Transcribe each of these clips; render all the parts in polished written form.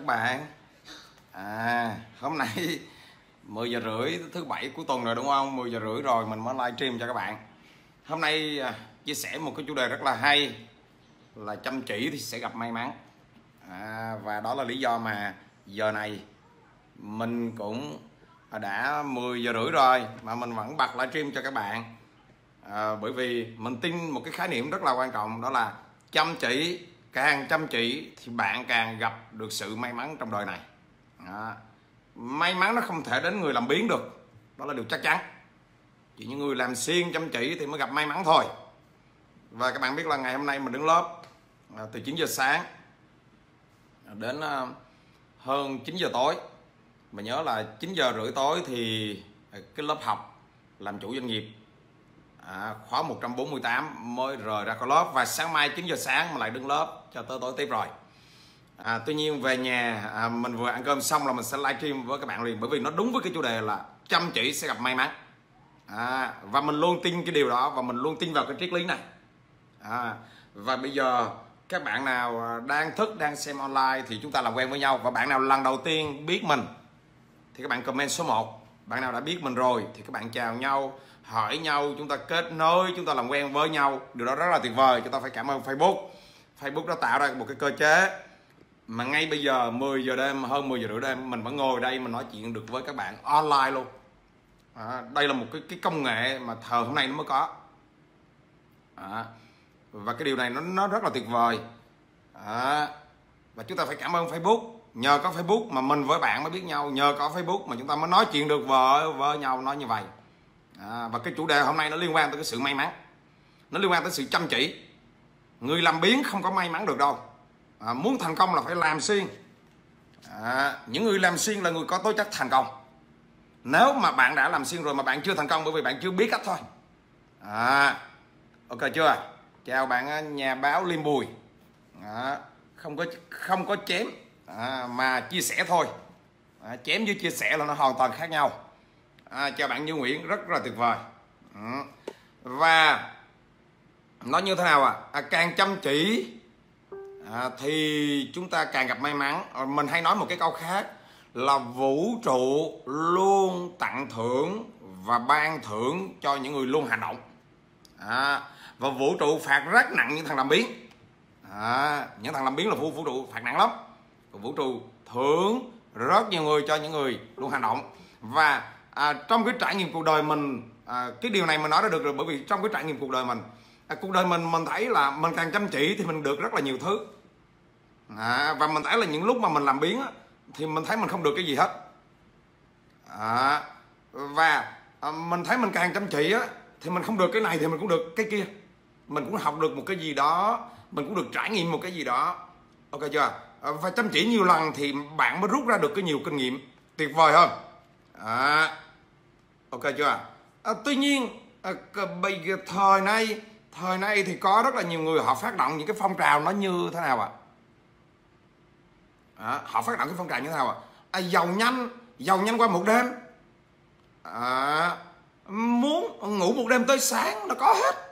các bạn. Hôm nay 10 giờ rưỡi thứ bảy cuối tuần rồi đúng không? 10 giờ rưỡi rồi mình mới livestream cho các bạn. Hôm nay chia sẻ một cái chủ đề rất là hay là chăm chỉ thì sẽ gặp may mắn. Và đó là lý do mà giờ này mình cũng đã 10 giờ rưỡi rồi mà mình vẫn bật livestream cho các bạn. Bởi vì mình tin một cái khái niệm rất là quan trọng, đó là chăm chỉ. Càng chăm chỉ thì bạn càng gặp được sự may mắn trong đời này. May mắn nó không thể đến người làm biếng được, đó là điều chắc chắn. Chỉ những người làm siêng chăm chỉ thì mới gặp may mắn thôi. Và các bạn biết là ngày hôm nay mình đứng lớp từ 9 giờ sáng đến hơn 9 giờ tối. Mình nhớ là 9 giờ rưỡi tối thì cái lớp học làm chủ doanh nghiệp khóa 148 mới rời ra khỏi lớp, và sáng mai 9 giờ sáng mà lại đứng lớp cho tới tối tiếp rồi. Tuy nhiên về nhà mình vừa ăn cơm xong là mình sẽ livestream với các bạn liền, bởi vì nó đúng với cái chủ đề là chăm chỉ sẽ gặp may mắn. Và mình luôn tin cái điều đó, và mình luôn tin vào cái triết lý này. Và bây giờ các bạn nào đang thức, đang xem online thì chúng ta làm quen với nhau. Và bạn nào lần đầu tiên biết mình thì các bạn comment số 1. Bạn nào đã biết mình rồi thì các bạn chào nhau, hỏi nhau, chúng ta kết nối, chúng ta làm quen với nhau. Điều đó rất là tuyệt vời. Chúng ta phải cảm ơn Facebook. Facebook đã tạo ra một cái cơ chế mà ngay bây giờ 10 giờ đêm, hơn 10 giờ rưỡi đêm mình vẫn ngồi đây mình nói chuyện được với các bạn online luôn. Đây là một cái công nghệ mà thời hôm nay nó mới có. Và cái điều này nó rất là tuyệt vời. Và chúng ta phải cảm ơn Facebook. Nhờ có Facebook mà mình với bạn mới biết nhau. Nhờ có Facebook mà chúng ta mới nói chuyện được với nhau, nói như vậy. Và cái chủ đề hôm nay nó liên quan tới cái sự may mắn, nó liên quan tới sự chăm chỉ. Người làm biếng không có may mắn được đâu. Muốn thành công là phải làm siêng. Những người làm siêng là người có tố chất thành công. Nếu mà bạn đã làm siêng rồi mà bạn chưa thành công bởi vì bạn chưa biết cách thôi. Ok chưa? Chào bạn nhà báo Liêm Bùi. Không có chém mà chia sẻ thôi. Chém với chia sẻ là nó hoàn toàn khác nhau. Chào bạn Như Nguyễn, rất là tuyệt vời. Và nó như thế nào càng chăm chỉ thì chúng ta càng gặp may mắn. Mình hay nói một cái câu khác là vũ trụ luôn tặng thưởng và ban thưởng cho những người luôn hành động. Và vũ trụ phạt rất nặng những thằng làm biếng. Những thằng làm biếng là vũ trụ phạt nặng lắm. Vũ trụ thưởng rất nhiều người cho những người luôn hành động. Và trong cái trải nghiệm cuộc đời mình, cái điều này mình nói ra được rồi, bởi vì trong cái trải nghiệm cuộc đời mình thấy là mình càng chăm chỉ thì mình được rất là nhiều thứ. Và mình thấy là những lúc mà mình làm biếng thì mình thấy mình không được cái gì hết. Và mình thấy mình càng chăm chỉ thì mình không được cái này thì mình cũng được cái kia. Mình cũng học được một cái gì đó, mình cũng được trải nghiệm một cái gì đó. Ok chưa? Và chăm chỉ nhiều lần thì bạn mới rút ra được cái nhiều kinh nghiệm tuyệt vời hơn. Ok chưa? Tuy nhiên bây giờ thời nay thì có rất là nhiều người họ phát động những cái phong trào nó như thế nào họ phát động cái phong trào như thế nào giàu nhanh qua một đêm. Muốn ngủ một đêm tới sáng nó có hết.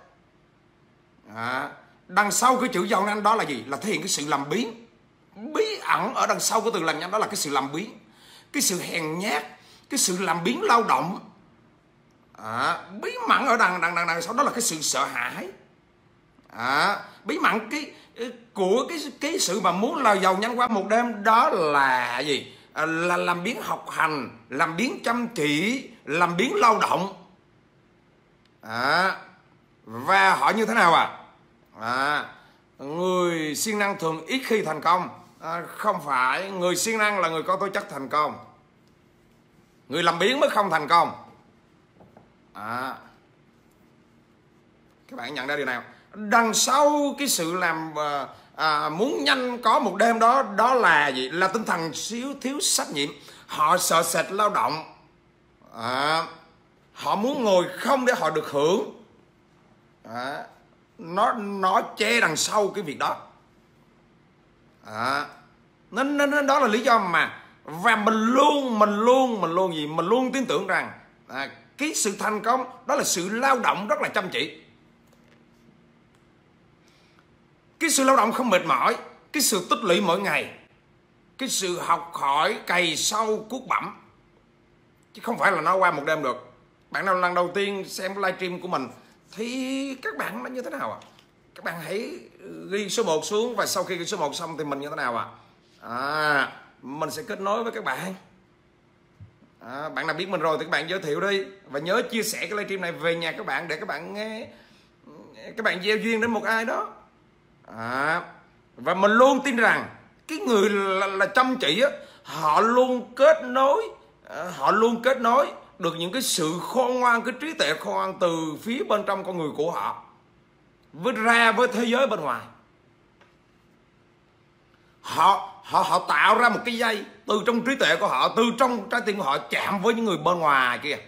Đằng sau cái chữ giàu nhanh đó là gì? Là thể hiện cái sự làm biếng. Bí ẩn ở đằng sau cái từ làm nhanh đó là cái sự làm biếng, cái sự hèn nhát, cái sự làm biếng lao động. Bí mật ở đằng sau đó là cái sự sợ hãi. Bí mật của cái sự mà muốn là giàu nhanh qua một đêm đó là gì? Là làm biếng học hành, làm biếng chăm chỉ, làm biếng lao động. Và họ như thế nào người siêng năng thường ít khi thành công. Không phải, người siêng năng là người có tố chất thành công. Người làm biếng mới không thành công. Các bạn nhận ra điều nào? Đằng sau cái sự làm muốn nhanh có một đêm đó, đó là gì? Là tinh thần thiếu trách nhiệm. Họ sợ sệt lao động. Họ muốn ngồi không để họ được hưởng. Nó che đằng sau cái việc đó. Nên đó là lý do mà, và mình luôn tin tưởng rằng cái sự thành công đó là sự lao động rất là chăm chỉ. Cái sự lao động không mệt mỏi, cái sự tích lũy mỗi ngày, cái sự học hỏi cày sâu cuốc bẩm, chứ không phải là nó qua một đêm được. Bạn nào lần đầu tiên xem cái livestream của mình thì các bạn nó như thế nào ạ? Các bạn hãy ghi số 1 xuống, và sau khi ghi số 1 xong thì mình như thế nào ạ? Mình sẽ kết nối với các bạn. Bạn nào biết mình rồi thì các bạn giới thiệu đi, và nhớ chia sẻ cái livestream này về nhà các bạn để các bạn nghe, các bạn gieo duyên đến một ai đó. Và mình luôn tin rằng cái người là chăm chỉ á, họ luôn kết nối được những cái sự khôn ngoan, cái trí tuệ khôn ngoan từ phía bên trong con người của họ với thế giới bên ngoài. Họ tạo ra một cái dây từ trong trí tuệ của họ, từ trong trái tim của họ chạm với những người bên ngoài kia.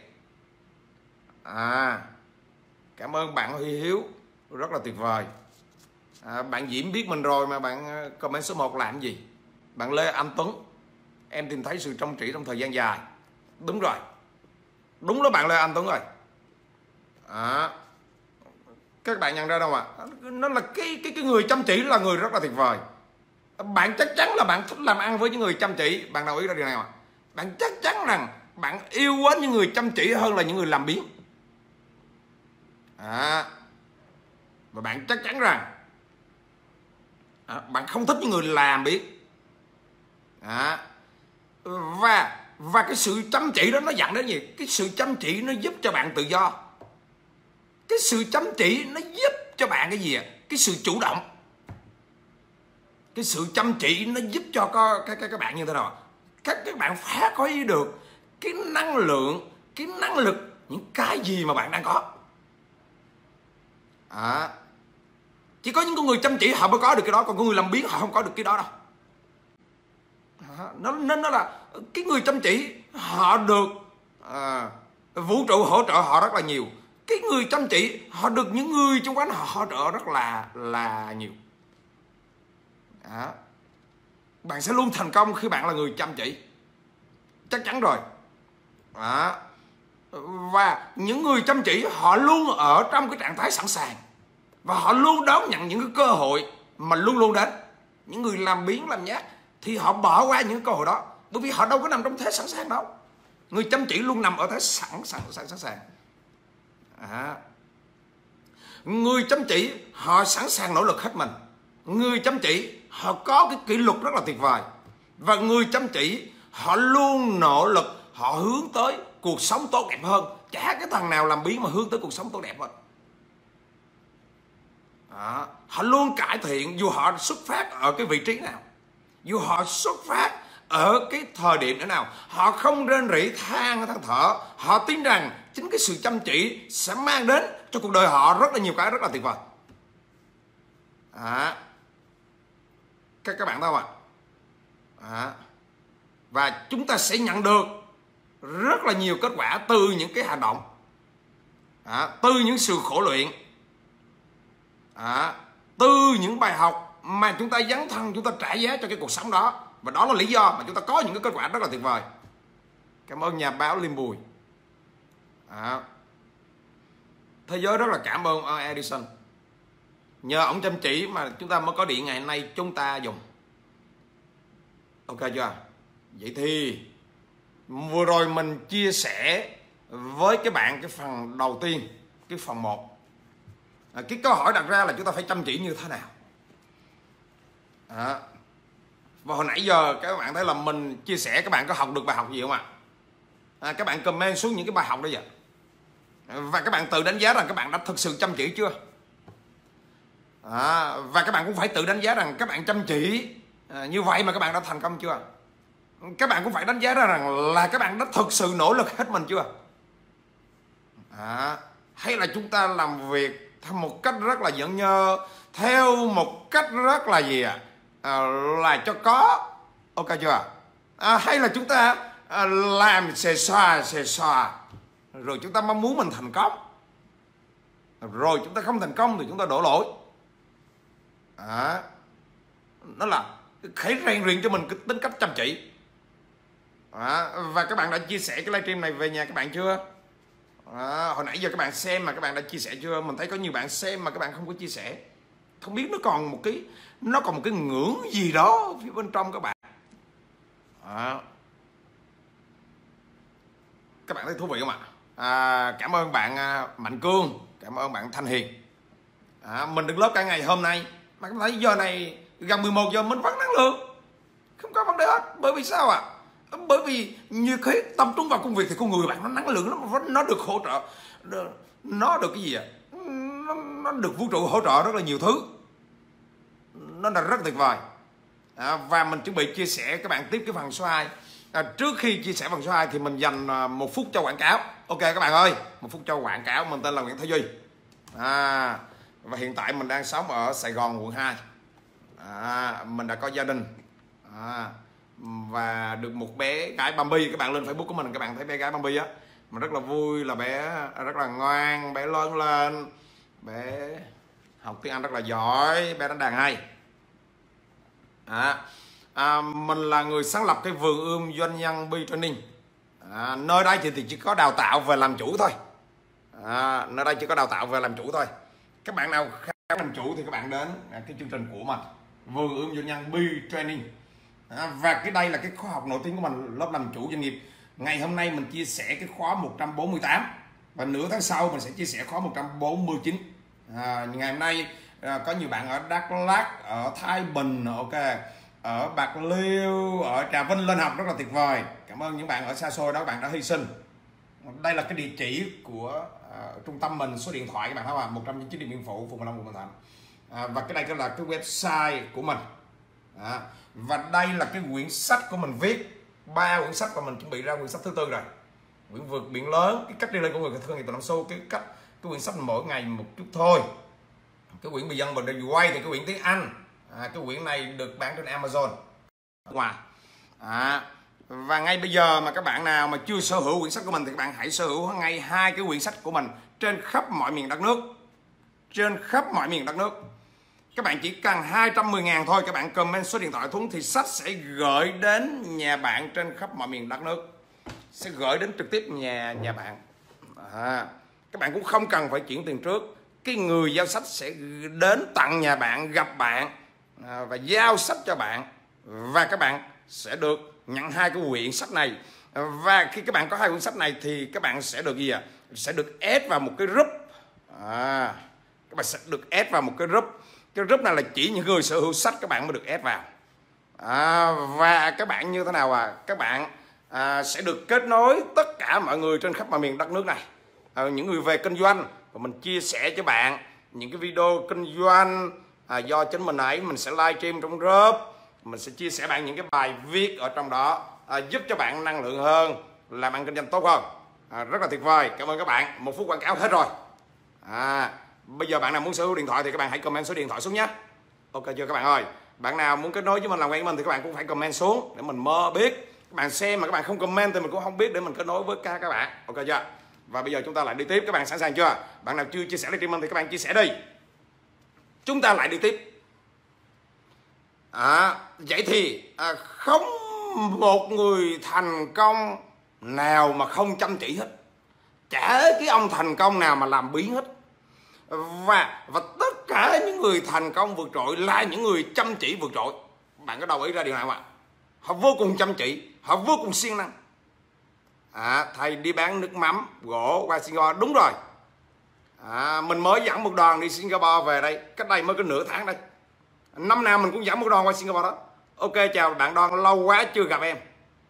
Cảm ơn bạn Huy Hiếu, rất là tuyệt vời. Bạn Diễm biết mình rồi mà bạn comment số 1 làm gì? Bạn Lê Anh Tuấn, em tìm thấy sự trong trĩ trong thời gian dài. Đúng rồi, đúng đó bạn Lê Anh Tuấn rồi. Các bạn nhận ra đâu ạ? Nó là cái người chăm chỉ là người rất là tuyệt vời. Bạn chắc chắn là bạn thích làm ăn với những người chăm chỉ. Bạn đồng ý ra điều này ạ? Bạn chắc chắn rằng bạn yêu quá những người chăm chỉ hơn là những người làm biếng. Và bạn chắc chắn rằng bạn không thích những người làm biếng. Và cái sự chăm chỉ đó nó dẫn đến gì? Cái sự chăm chỉ nó giúp cho bạn tự do. Cái sự chăm chỉ nó giúp cho bạn cái gì ạ? Cái sự chủ động. Cái sự chăm chỉ nó giúp cho các bạn như thế nào? Các bạn phát huy được cái năng lượng, cái năng lực, những cái gì mà bạn đang có. Chỉ có những con người chăm chỉ họ mới có được cái đó, còn con người làm biếng họ không có được cái đó đâu. Nên nó là cái người chăm chỉ họ được vũ trụ hỗ trợ họ rất là nhiều. Cái người chăm chỉ họ được những người xung quanh họ hỗ trợ rất là nhiều. Bạn sẽ luôn thành công khi bạn là người chăm chỉ, chắc chắn rồi. Và những người chăm chỉ họ luôn ở trong cái trạng thái sẵn sàng, và họ luôn đón nhận những cái cơ hội mà luôn luôn đến. Những người làm biếng làm nhát thì họ bỏ qua những cơ hội đó, bởi vì họ đâu có nằm trong thế sẵn sàng đâu. Người chăm chỉ luôn nằm ở thế sẵn sàng. Người chăm chỉ họ sẵn sàng nỗ lực hết mình. Người chăm chỉ họ có cái kỷ luật rất là tuyệt vời. Và người chăm chỉ họ luôn nỗ lực, họ hướng tới cuộc sống tốt đẹp hơn. Chả cái thằng nào làm biếng mà hướng tới cuộc sống tốt đẹp hết. Họ luôn cải thiện dù họ xuất phát ở cái vị trí nào, dù họ xuất phát ở cái thời điểm nào. Họ không rên rỉ than thở. Họ tin rằng chính cái sự chăm chỉ sẽ mang đến cho cuộc đời họ rất là nhiều cái rất là tuyệt vời. Các bạn thấy không ạ? Và chúng ta sẽ nhận được rất là nhiều kết quả từ những cái hành động, từ những sự khổ luyện, từ những bài học mà chúng ta dấn thân, chúng ta trả giá cho cái cuộc sống đó. Và đó là lý do mà chúng ta có những cái kết quả rất là tuyệt vời. Cảm ơn nhà báo Liêm Bùi. Thế giới rất là cảm ơn ông Edison. Nhờ ông chăm chỉ mà chúng ta mới có điện ngày hôm nay chúng ta dùng. Ok chưa? Vậy thì vừa rồi mình chia sẻ với các bạn cái phần đầu tiên, cái phần 1. Cái câu hỏi đặt ra là chúng ta phải chăm chỉ như thế nào. Và hồi nãy giờ các bạn thấy là mình chia sẻ, các bạn có học được bài học gì không ạ? Các bạn comment xuống những cái bài học đó vậy. Và các bạn tự đánh giá rằng các bạn đã thực sự chăm chỉ chưa? Và các bạn cũng phải tự đánh giá rằng các bạn chăm chỉ như vậy mà các bạn đã thành công chưa? Các bạn cũng phải đánh giá ra rằng là các bạn đã thực sự nỗ lực hết mình chưa? Hay là chúng ta làm việc theo một cách rất là giỡn nhơ, theo một cách rất là gì là cho có. Ok chưa? Hay là chúng ta làm xề xoa rồi chúng ta mong muốn mình thành công, rồi chúng ta không thành công thì chúng ta đổ lỗi. Nó là hãy rèn luyện cho mình cái tính cách chăm chỉ. Và các bạn đã chia sẻ cái livestream này về nhà các bạn chưa? Hồi nãy giờ các bạn xem mà các bạn đã chia sẻ chưa? Mình thấy có nhiều bạn xem mà các bạn không có chia sẻ. Không biết nó còn một cái ngưỡng gì đó phía bên trong các bạn. Đó. Các bạn thấy thú vị không ạ? Cảm ơn bạn Mạnh Cương, cảm ơn bạn Thanh Hiền. Mình đứng lớp cả ngày hôm nay mà các bạn thấy giờ này gần 11 giờ mình vẫn năng lượng, không có vấn đề hết. Bởi vì sao ạ? Bởi vì như thế tập trung vào công việc thì con người bạn nó năng lượng, nó được hỗ trợ, nó được cái gì ạ? Nó được vũ trụ hỗ trợ rất là nhiều thứ, nó là rất tuyệt vời. Và mình chuẩn bị chia sẻ các bạn tiếp cái phần số 2. Trước khi chia sẻ phần số 2 thì mình dành 1 phút cho quảng cáo. Ok các bạn ơi, 1 phút cho quảng cáo. Mình tên là Nguyễn Thái Duy, và hiện tại mình đang sống ở Sài Gòn quận 2. Mình đã có gia đình, và được một bé gái Bambi. Các bạn lên Facebook của mình, các bạn thấy bé gái Bambi á, mình rất là vui là bé rất là ngoan, bé lớn lên, bé học tiếng Anh rất là giỏi, bé đánh đàn hay. Mình là người sáng lập cái vườn ươm doanh nhân Bi Training. Nơi đây thì chỉ có đào tạo về làm chủ thôi. Nơi đây chỉ có đào tạo về làm chủ thôi. Các bạn nào khá làm chủ thì các bạn đến cái chương trình của mình, vườn ươm doanh nhân Bi Training. Và cái đây là cái khóa học nổi tiếng của mình, lớp làm chủ doanh nghiệp. Ngày hôm nay mình chia sẻ cái khóa 148 và nửa tháng sau mình sẽ chia sẻ khóa 149. Ngày hôm nay có nhiều bạn ở Đắk Lắk, ở Thái Bình, ok, ở Bạc Liêu, ở Trà Vinh lên học rất là tuyệt vời. Cảm ơn những bạn ở xa xôi đó, các bạn đã hy sinh. Đây là cái địa chỉ của trung tâm mình, số điện thoại các bạn thấy không? 199 Điện Biên Phủ, phường 15, quận Bình Thạnh. Và cái đây là cái website của mình. Và đây là cái quyển sách của mình viết, 3 quyển sách và mình chuẩn bị ra quyển sách thứ 4 rồi. Quyển Vượt Biển Lớn, cái cách đi lên của người thương nghiệp từ năm xu, cái quyển sách mỗi ngày một chút thôi. Cái quyển Bị Dân Mình Đi Quay thì cái quyển tiếng Anh. Cái quyển này được bán trên Amazon. Và ngay bây giờ mà các bạn nào mà chưa sở hữu quyển sách của mình thì các bạn hãy sở hữu ngay 2 cái quyển sách của mình trên khắp mọi miền đất nước. Trên khắp mọi miền đất nước. Các bạn chỉ cần 210.000 thôi, các bạn comment số điện thoại xuống thì sách sẽ gửi đến nhà bạn trên khắp mọi miền đất nước. Sẽ gửi đến trực tiếp nhà bạn. Các bạn cũng không cần phải chuyển tiền trước. Cái người giao sách sẽ đến tận nhà bạn, gặp bạn và giao sách cho bạn. Và các bạn sẽ được nhận 2 cái quyển sách này. Và khi các bạn có 2 quyển sách này thì các bạn sẽ được gì ạ? Sẽ được add vào một cái group. Các bạn sẽ được add vào một cái group. Cái group này là chỉ những người sở hữu sách các bạn mới được add vào. Và các bạn như thế nào các bạn sẽ được kết nối tất cả mọi người trên khắp mọi miền đất nước này. Những người về kinh doanh, và mình chia sẻ cho bạn những cái video kinh doanh do chính mình ấy. Mình sẽ live stream trong group, mình sẽ chia sẻ bạn những cái bài viết ở trong đó, giúp cho bạn năng lượng hơn, làm ăn kinh doanh tốt hơn. Rất là tuyệt vời. Cảm ơn các bạn. 1 phút quảng cáo hết rồi. Bây giờ bạn nào muốn sở hữu điện thoại thì các bạn hãy comment số điện thoại xuống nhé. Ok chưa các bạn ơi? Bạn nào muốn kết nối với mình, làm quen với mình thì các bạn cũng phải comment xuống để mình mơ biết. Các bạn xem mà các bạn không comment thì mình cũng không biết để mình kết nối với các bạn. Ok chưa? Và bây giờ chúng ta lại đi tiếp. Các bạn sẵn sàng chưa? Bạn nào chưa chia sẻ livestream mình thì các bạn chia sẻ đi. Chúng ta lại đi tiếp. Vậy thì không một người thành công nào mà không chăm chỉ hết. Chả cái ông thành công nào mà làm biếng hết. Và tất cả những người thành công vượt trội là những người chăm chỉ vượt trội. Bạn có đồng ý ra điều này không ạ? Họ vô cùng chăm chỉ, họ vô cùng siêng năng. Thầy đi bán nước mắm gỗ qua Singapore, đúng rồi. Mình mới dẫn một đoàn đi Singapore về đây, cách đây mới có nửa tháng đây. Năm nào mình cũng dẫn một đoàn qua Singapore đó. Ok, chào bạn Đoan, lâu quá chưa gặp em.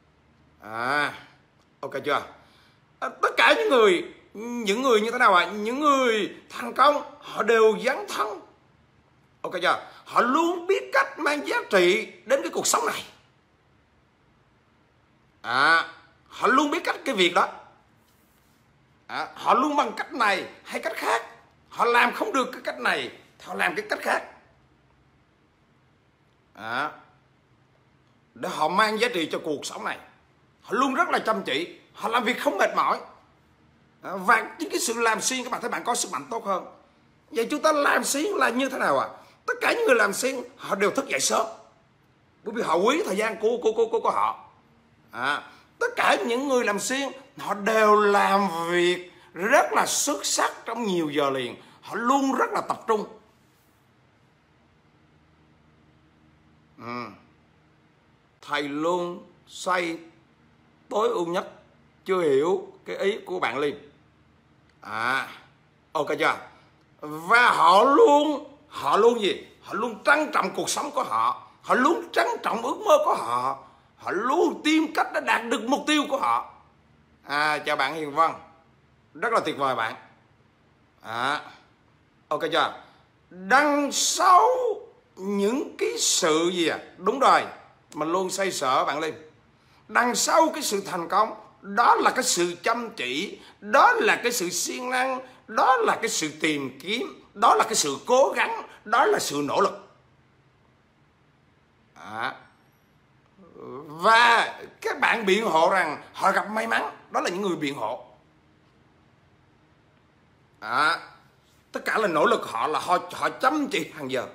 Ok chưa? Tất cả những người như thế nào ạ? Những người thành công họ đều dấn thân. Ok chưa? Họ luôn biết cách mang giá trị đến cái cuộc sống này. Họ luôn biết cách cái việc đó. Họ luôn bằng cách này hay cách khác. Họ làm không được cái cách này, họ làm cái cách khác. Để họ mang giá trị cho cuộc sống này. Họ luôn rất là chăm chỉ, họ làm việc không mệt mỏi. Và chính cái sự làm xuyên các bạn thấy bạn có sức mạnh tốt hơn. Vậy chúng ta làm xuyên là như thế nào ạ? Tất cả những người làm xuyên họ đều thức dậy sớm, bởi vì họ quý thời gian của họ. Tất cả những người làm xuyên họ đều làm việc rất là xuất sắc trong nhiều giờ liền. Họ luôn rất là tập trung. Thầy luôn xoay tối ưu nhất, chưa hiểu cái ý của bạn liền. Ok chưa? Và họ luôn gì? Họ luôn trân trọng cuộc sống của họ, họ luôn trân trọng ước mơ của họ, họ luôn tìm cách để đạt được mục tiêu của họ. Chào bạn Hiền Vân, rất là tuyệt vời bạn. Ok chưa? Đằng sau những cái sự gì đúng rồi, mình luôn xoay sở bạn Linh. Đằng sau cái sự thành công, đó là cái sự chăm chỉ, đó là cái sự siêng năng, đó là cái sự tìm kiếm, đó là cái sự cố gắng, đó là sự nỗ lực. Và các bạn biện hộ rằng họ gặp may mắn, đó là những người biện hộ. Tất cả là nỗ lực họ, là họ chăm chỉ hàng giờ.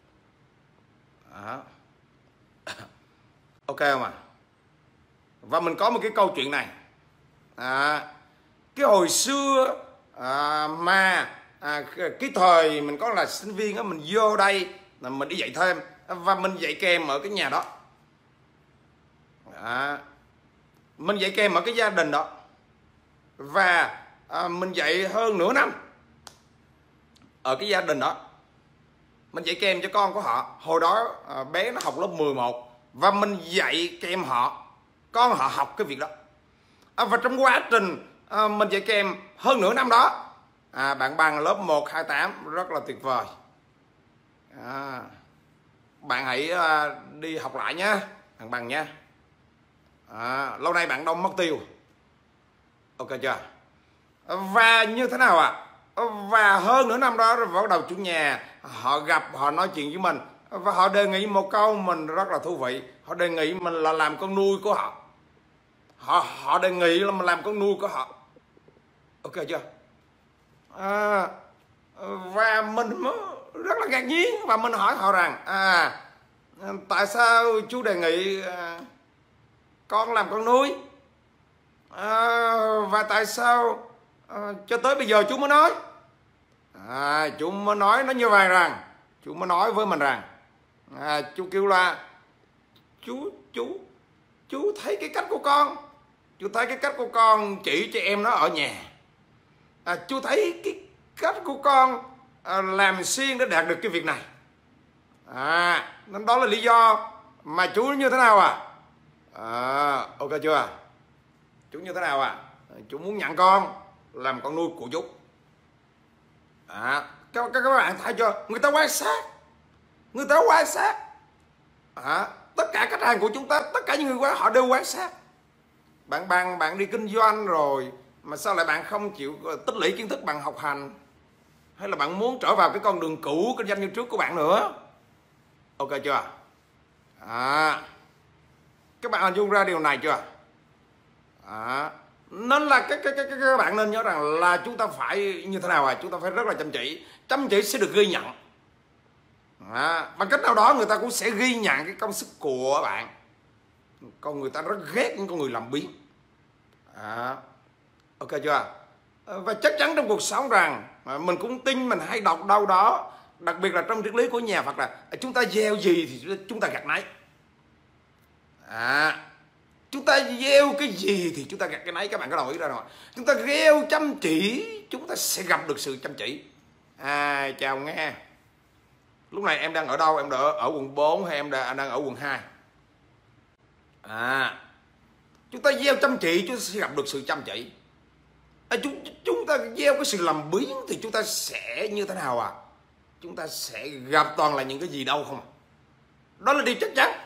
Ok không ạ? Và mình có một cái câu chuyện này. Cái hồi xưa cái thời mình có là sinh viên á, mình vô đây là mình đi dạy thêm và mình dạy kèm ở cái nhà đó. Mình dạy kèm ở cái gia đình đó. Và mình dạy hơn nửa năm ở cái gia đình đó. Mình dạy kèm cho con của họ. Hồi đó bé nó học lớp 11 và mình dạy kèm họ, con họ học cái việc đó. Và trong quá trình mình dạy kèm hơn nửa năm đó, bạn bằng lớp 1, 2, 8 rất là tuyệt vời. Bạn hãy đi học lại nhé, bạn bằng nha. Lâu nay bạn đâu mất tiêu. Ok chưa? Và như thế nào ạ? Và hơn nửa năm đó rồi bắt đầu chủ nhà họ gặp, họ nói chuyện với mình và họ đề nghị một câu mình rất là thú vị. Họ đề nghị mình là làm con nuôi của họ. Họ đề nghị là mình làm con nuôi của họ. Ok chưa? Và mình rất là ngạc nhiên và mình hỏi họ rằng tại sao chú đề nghị con làm con nuôi? Và tại sao cho tới bây giờ chú mới nói? Chú mới nói nó như vậy rằng, chú mới nói với mình rằng chú kêu là chú thấy cái cách của con, chú thấy cái cách của con chỉ cho em nó ở nhà. Chú thấy cái cách của con làm xuyên để đạt được cái việc này. Nên đó là lý do mà chú như thế nào ok chưa? Chú như thế nào chú muốn nhận con làm con nuôi của chú. Các bạn thấy chưa? Người ta quan sát. Người ta quan sát. Tất cả khách hàng của chúng ta, tất cả những người họ đều quan sát. Bạn đi kinh doanh rồi mà sao lại bạn không chịu tích lũy kiến thức bằng học hành? Hay là bạn muốn trở vào cái con đường cũ kinh doanh như trước của bạn nữa? Ok chưa? Các bạn hình dung ra điều này chưa? Nên là các bạn nên nhớ rằng là chúng ta phải như thế nào chúng ta phải rất là chăm chỉ. Chăm chỉ sẽ được ghi nhận. Bằng cách nào đó người ta cũng sẽ ghi nhận cái công sức của bạn. Còn người ta rất ghét những con người làm biếng. Ok chưa? Và chắc chắn trong cuộc sống rằng mình cũng tin, mình hay đọc đâu đó, đặc biệt là trong triết lý của nhà Phật là chúng ta gieo gì thì chúng ta gặt nấy. Chúng ta gieo cái gì thì chúng ta gặt cái nấy. Các bạn có đồng ý ra rồi? Chúng ta gieo chăm chỉ, chúng ta sẽ gặp được sự chăm chỉ. Chào nghe. Lúc này em đang ở đâu? Em đang ở quận 4 hay em đang ở quận 2? Chúng ta gieo chăm chỉ, chúng ta sẽ gặp được sự chăm chỉ. Chúng ta gieo cái sự làm biếng thì chúng ta sẽ như thế nào Chúng ta sẽ gặp toàn là những cái gì đâu không. Đó là điều chắc chắn.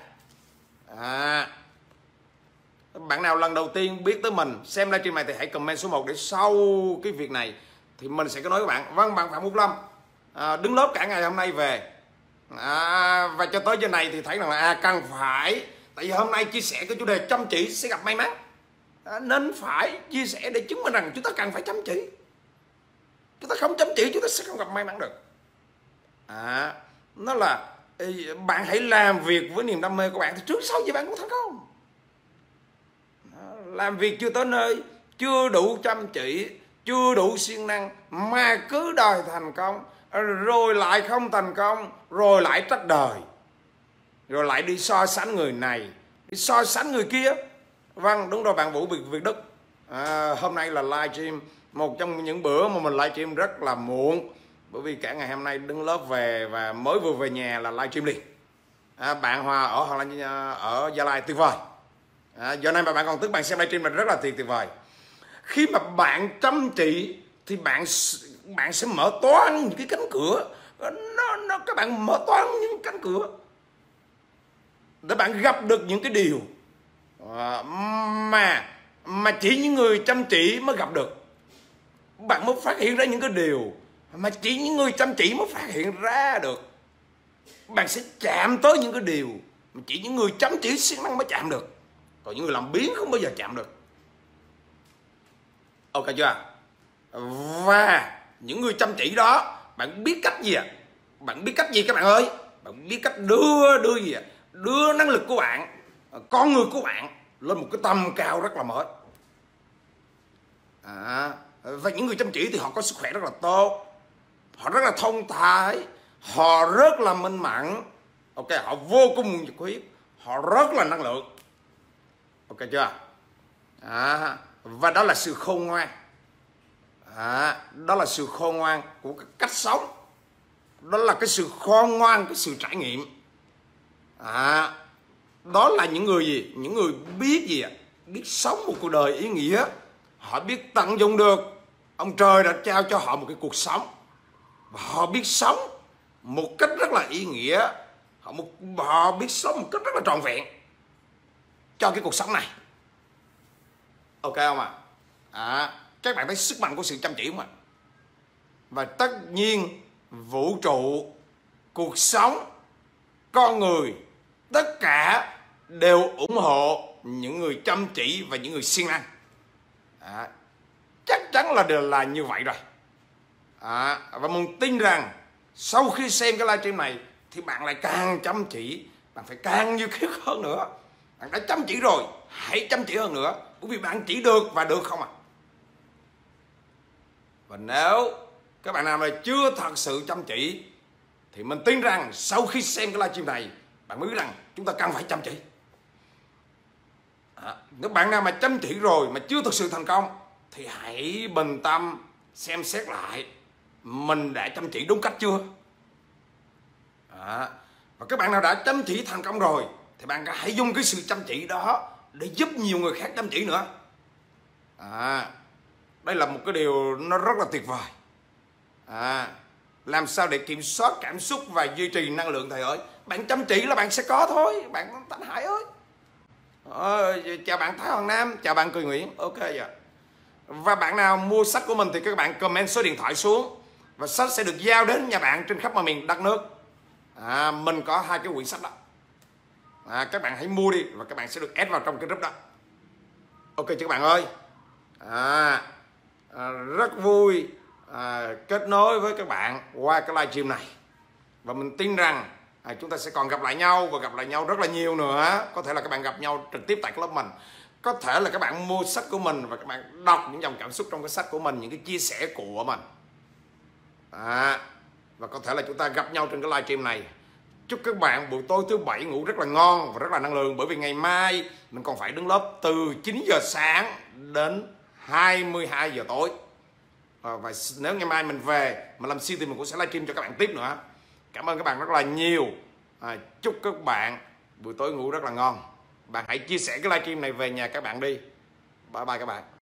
Bạn nào lần đầu tiên biết tới mình, xem livestream này thì hãy comment số 1 để sau cái việc này thì mình sẽ có nói với bạn. Vâng, bạn Phạm Quốc Lâm đứng lớp cả ngày hôm nay về và cho tới giờ này thì thấy rằng là cần phải, tại vì hôm nay chia sẻ cái chủ đề chăm chỉ sẽ gặp may mắn, nên phải chia sẻ để chứng minh rằng chúng ta cần phải chăm chỉ. Chúng ta không chăm chỉ chúng ta sẽ không gặp may mắn được. Nó là bạn hãy làm việc với niềm đam mê của bạn thì trước sau gì bạn cũng thành công. Làm việc chưa tới nơi, chưa đủ chăm chỉ, chưa đủ siêng năng mà cứ đòi thành công, rồi lại không thành công, rồi lại trách đời, rồi lại đi so sánh người này, đi so sánh người kia. Vâng, đúng rồi bạn Vũ Việt Đức. Hôm nay là livestream, một trong những bữa mà mình livestream rất là muộn, bởi vì cả ngày hôm nay đứng lớp về và mới vừa về nhà là livestream liền. Bạn Hòa ở ở Gia Lai tuyệt vời. Giờ này mà bạn còn tức bạn xem livestream là rất là tuyệt vời. Khi mà bạn chăm chỉ thì bạn sẽ mở toang những cái cánh cửa, các bạn mở toang những cánh cửa để bạn gặp được những cái điều mà chỉ những người chăm chỉ mới gặp được. Bạn mới phát hiện ra những cái điều mà chỉ những người chăm chỉ mới phát hiện ra được. Bạn sẽ chạm tới những cái điều mà chỉ những người chăm chỉ siêng năng mới chạm được, còn những người làm biếng không bao giờ chạm được. Ok chưa? Và những người chăm chỉ đó, bạn biết cách gì ạ? Bạn biết cách gì các bạn ơi? Bạn biết cách đưa gì ạ? Đưa năng lực của bạn, con người của bạn lên một cái tầm cao rất là mới. Và những người chăm chỉ thì họ có sức khỏe rất là tốt, họ rất là thông thái, họ rất là minh mẫn, ok, họ vô cùng nhiệt huyết, họ rất là năng lượng. Ok chưa? Và đó là sự khôn ngoan. Đó là sự khôn ngoan của cái cách sống. Đó là cái sự khôn ngoan, cái sự trải nghiệm. Đó là những người gì? Những người biết gì ạ? Biết sống một cuộc đời ý nghĩa. Họ biết tận dụng được ông trời đã trao cho họ một cái cuộc sống, và họ biết sống một cách rất là ý nghĩa. Họ biết sống một cách rất là trọn vẹn cho cái cuộc sống này. Ok không ạ? Các bạn thấy sức mạnh của sự chăm chỉ không ạ? Và tất nhiên vũ trụ, cuộc sống, con người, tất cả đều ủng hộ những người chăm chỉ và những người siêng năng. Chắc chắn là đều là như vậy rồi. Và mình tin rằng sau khi xem cái livestream này thì bạn lại càng chăm chỉ, bạn phải càng nhiệt huyết hơn nữa. Bạn đã chăm chỉ rồi, hãy chăm chỉ hơn nữa, bởi vì bạn chỉ được và được không ạ? Và nếu các bạn nào mà chưa thật sự chăm chỉ thì mình tin rằng sau khi xem cái livestream này, bạn mới biết rằng chúng ta cần phải chăm chỉ. Nếu bạn nào mà chăm chỉ rồi mà chưa thực sự thành công thì hãy bình tâm xem xét lại mình đã chăm chỉ đúng cách chưa. Và các bạn nào đã chăm chỉ thành công rồi thì bạn hãy dùng cái sự chăm chỉ đó để giúp nhiều người khác chăm chỉ nữa. Đây là một cái điều nó rất là tuyệt vời. Làm sao để kiểm soát cảm xúc và duy trì năng lượng thầy ơi? Bạn chăm chỉ là bạn sẽ có thôi. Bạn Thanh Hải ơi. Chào bạn Thái Hoàng Nam, chào bạn Cười Nguyễn. Ok giờ. Và bạn nào mua sách của mình thì các bạn comment số điện thoại xuống, và sách sẽ được giao đến nhà bạn trên khắp mọi miền đất nước. Mình có 2 cái quyển sách đó. Các bạn hãy mua đi và các bạn sẽ được add vào trong cái group đó. Ok chứ các bạn ơi. Rất vui kết nối với các bạn qua cái livestream này, và mình tin rằng chúng ta sẽ còn gặp lại nhau, và gặp lại nhau rất là nhiều nữa. Có thể là các bạn gặp nhau trực tiếp tại cái lớp mình, có thể là các bạn mua sách của mình và các bạn đọc những dòng cảm xúc trong cái sách của mình, những cái chia sẻ của mình. Và có thể là chúng ta gặp nhau trên cái livestream này. Chúc các bạn buổi tối thứ Bảy ngủ rất là ngon và rất là năng lượng, bởi vì ngày mai mình còn phải đứng lớp từ 9 giờ sáng đến 22 giờ tối. Và nếu ngày mai mình về mà làm siêu thì mình cũng sẽ livestream cho các bạn tiếp nữa. Cảm ơn các bạn rất là nhiều. Chúc các bạn buổi tối ngủ rất là ngon. Bạn hãy chia sẻ cái livestream này về nhà các bạn đi. Bye bye các bạn.